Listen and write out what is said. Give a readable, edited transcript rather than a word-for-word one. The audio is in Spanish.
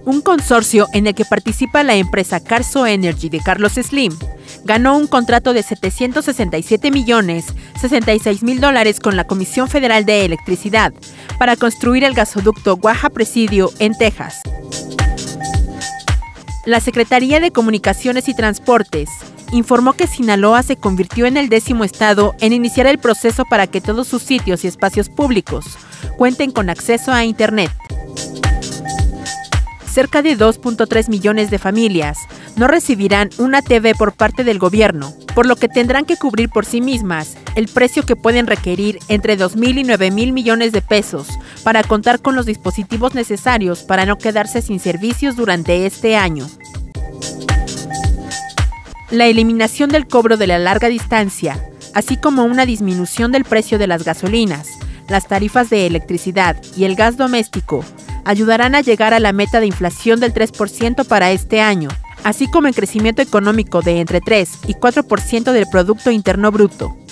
Un consorcio en el que participa la empresa Carso Energy de Carlos Slim ganó un contrato de $767.066.000 con la Comisión Federal de Electricidad para construir el gasoducto Waha-Presidio en Texas. La Secretaría de Comunicaciones y Transportes informó que Sinaloa se convirtió en el 10º estado en iniciar el proceso para que todos sus sitios y espacios públicos cuenten con acceso a Internet. Cerca de 2.3 millones de familias no recibirán una TV por parte del gobierno, por lo que tendrán que cubrir por sí mismas el precio que pueden requerir entre 2,000 y 9,000 millones de pesos para contar con los dispositivos necesarios para no quedarse sin servicios durante este año. La eliminación del cobro de la larga distancia, así como una disminución del precio de las gasolinas, las tarifas de electricidad y el gas doméstico, ayudarán a llegar a la meta de inflación del 3% para este año, así como en crecimiento económico de entre 3 y 4% del Producto Interno Bruto.